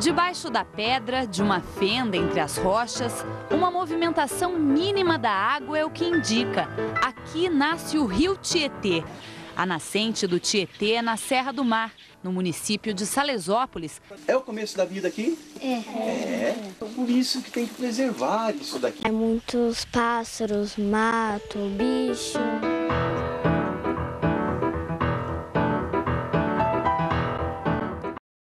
Debaixo da pedra, de uma fenda entre as rochas, uma movimentação mínima da água é o que indica. Aqui nasce o rio Tietê. A nascente do Tietê é na Serra do Mar, no município de Salesópolis. É o começo da vida aqui? É. Por isso que tem que preservar isso daqui. Há muitos pássaros, mato, bicho.